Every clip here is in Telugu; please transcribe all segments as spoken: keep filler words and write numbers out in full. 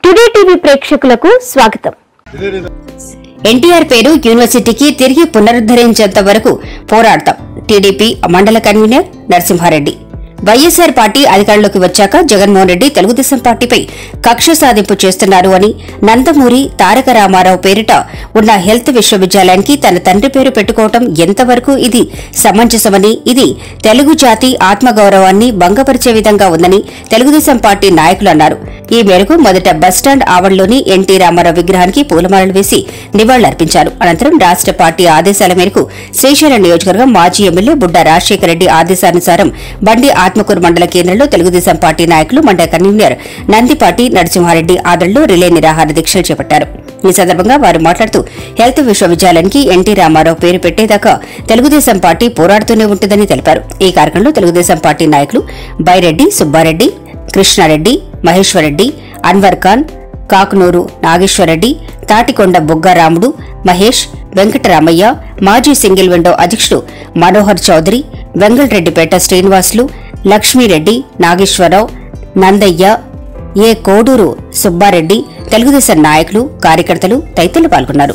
టుడే టీవీ ప్రేక్షకులకు స్వాగతం. ఎన్టీఆర్ పేరు యూనివర్సిటీకి తిరిగి పునరుద్ధరించేంత వరకు పోరాడతాం. టీడీపీ మండల కన్వీనర్ నరసింహారెడ్డి. వైఎస్సార్ పార్టీ అధికారంలోకి వచ్చాక జగన్మోహన్ రెడ్డి తెలుగుదేశం పార్టీపై కక్ష సాధింపు చేస్తున్నారు అని నందమూరి తారక రామారావు పేరిట ఉన్న హెల్త్ విశ్వవిద్యాలయానికి తన తండ్రి పేరు పెట్టుకోవడం ఎంతవరకు ఇది సమంజసమని, ఇది తెలుగు జాతి ఆత్మగౌరవాన్ని భంగపరిచే విధంగా ఉందని తెలుగుదేశం పార్టీ నాయకులు అన్నారు. ఈ మేరకు మొదట బస్టాండ్ ఆవరణలోని ఎన్టీ రామారావు విగ్రహానికి పూలమాలలు వేసి నివాళులర్పించారు. అనంతరం రాష్ట పార్టీ ఆదేశాల మేరకు శ్రీశైలం నియోజకవర్గం మాజీ ఎమ్మెల్యే బుడ్డా రాజశేఖర రెడ్డి ఆదేశానుసారం బండి ఆత్మకూరు మండల కేంద్రంలో తెలుగుదేశం పార్టీ నాయకులు మండల కన్వీనర్ నందిపాటి నరసింహారెడ్డి ఆదరణలో రిలే నిరాహార దీక్షలు చేపట్టారు. ఈ సందర్భంగా వారు మాట్లాడుతూ హెల్త్ విశ్వవిద్యాలయానికి ఎన్టీ రామారావు పేరు పెట్టేదాకా తెలుగుదేశం పార్టీ పోరాడుతూనే ఉంటుందని తెలిపారు. ఈ కార్యక్రమంలో తెలుగుదేశం పార్టీ నాయకులు బైరెడ్డి సుబ్బారెడ్డి, కృష్ణారెడ్డి, మహేశ్వరరెడ్డి, అన్వర్ ఖాన్, కాకునూరు నాగేశ్వరరెడ్డి, తాటికొండ బుగ్గారాముడు, మహేష్, వెంకటరామయ్య, మాజీ సింగిల్ విండో అధ్యక్షుడు మనోహర్ చౌదరి, వెంగళరెడ్డిపేట శ్రీనివాసులు, లక్ష్మీరెడ్డి, నాగేశ్వరరావు, నందయ్య, ఏ కోడూరు సుబ్బారెడ్డి, తెలుగుదేశం నాయకులు, కార్యకర్తలు తదితరులు పాల్గొన్నారు.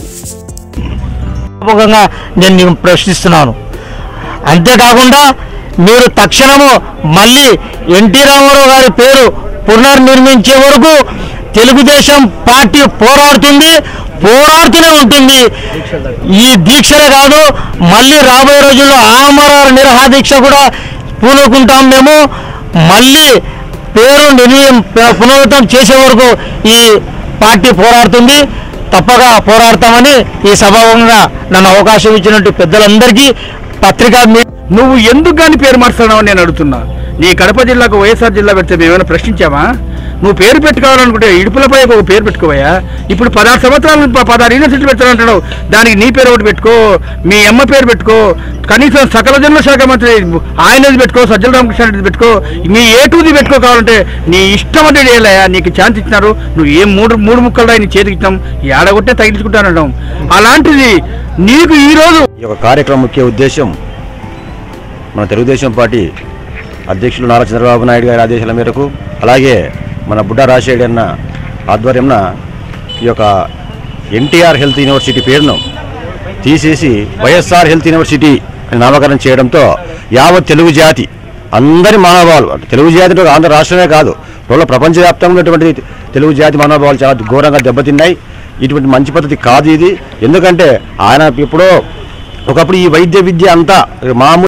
నేను ప్రశ్నిస్తున్నాను. అంతేకాకుండా మీరు తక్షణము మళ్లీ ఎన్టీ రామారావు గారి పేరు పునర్నిర్మించే వరకు తెలుగుదేశం పార్టీ పోరాడుతుంది, పోరాడుతూనే ఉంటుంది. ఈ దీక్షలే కాదు, మళ్ళీ రాబోయే రోజుల్లో ఆమరణ నిరాహార దీక్ష కూడా పూనుకుంటాం. మేము మళ్ళీ పేరు నిర్ణయం పునరుద్ధరణ చేసే వరకు ఈ పార్టీ పోరాడుతుంది, తప్పగా పోరాడతామని ఈ సభాముఖంగా నన్ను అవకాశం ఇచ్చినట్టు పెద్దలందరికీ పత్రికా నువ్వు ఎందుకు కానీ పేరు మార్చుతున్నావు నేను అడుగుతున్నా. నీ కడప జిల్లాకు వైఎస్ఆర్ జిల్లా పెడితే మేమేమైనా ప్రశ్నించామా? నువ్వు పేరు పెట్టుకోవాలనుకుంటే ఇడుపులపై ఒక పేరు పెట్టుకోవయా. ఇప్పుడు పదహారు సంవత్సరాలు పదహారు యూనివర్సిటీలు పెడతానంటున్నావు, దానికి నీ పేరు ఒకటి పెట్టుకో, మీ అమ్మ పేరు పెట్టుకో, కనీసం సకల జనుల శాఖ మంత్రి ఆయనది పెట్టుకో, సజ్జల రామకృష్ణారెడ్డి పెట్టుకో, మీ ఏ టూది పెట్టుకో. కావాలంటే నీ ఇష్టం అంటే ఏలయా, నీకు ఛాన్స్ ఇచ్చినారు, నువ్వు ఏం మూడు మూడు ముక్కలు నీ చేతికి ఇచ్చాం, ఏడగొట్టే తగిలించుకుంటానంటాం. అలాంటిది నీకు ఈరోజు ఈ యొక్క కార్యక్రమం ముఖ్య ఉద్దేశం మన తెలుగుదేశం పార్టీ అధ్యక్షులు నారా చంద్రబాబు నాయుడు గారి ఆదేశాల మేరకు, అలాగే మన బుడ్డా రాజశేఖర్ అన్న ఆధ్వర్యంన ఈ యొక్క ఎన్టీఆర్ హెల్త్ యూనివర్సిటీ పేరును తీసేసి వైఎస్ఆర్ హెల్త్ యూనివర్సిటీ అని నామకరణం చేయడంతో యావత్ తెలుగు జాతి అందరి మనోభావాలు, తెలుగు జాతి ఆంధ్ర రాష్ట్రమే కాదు రోజు ప్రపంచవ్యాప్తంగా ఉన్నటువంటి తెలుగు జాతి మనోభావాలు చాలా ఘోరంగా దెబ్బతిన్నాయి. ఇటువంటి మంచి పద్ధతి కాదు ఇది. ఎందుకంటే ఆయన ఎప్పుడో ఒకప్పుడు ఈ వైద్య విద్య అంతా మామూలు